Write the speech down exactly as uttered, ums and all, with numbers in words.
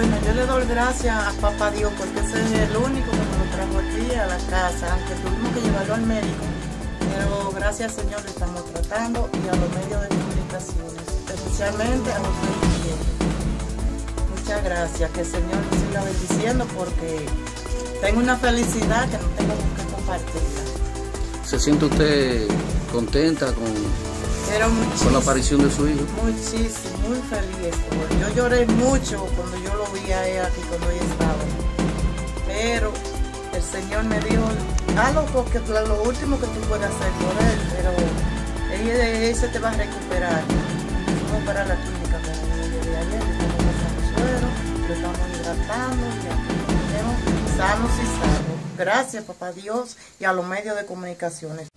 Bueno, yo le doy gracias a Papá Dios porque ese es el único que nos lo trajo aquí a la casa, aunque tuvimos que llevarlo al médico. Pero gracias al Señor le estamos tratando y a los medios de comunicaciones, especialmente a los medios. Muchas gracias, que el Señor nos siga bendiciendo porque tengo una felicidad que no tengo que compartirla. ¿Se siente usted contenta con, con la aparición de su hijo? Muchísimo, muy feliz. Yo lloré mucho cuando yo lo vi a él aquí, cuando ella estaba. Pero el Señor me dijo, hazlo porque lo último que tú puedes hacer por él, pero ella, ella se te va a recuperar. Fuimos para la clínica con ella de ayer, le estamos pasando suero, lo estamos hidratando y aquí lo tenemos sanos y sanos. Gracias, Papá Dios, y a los medios de comunicaciones.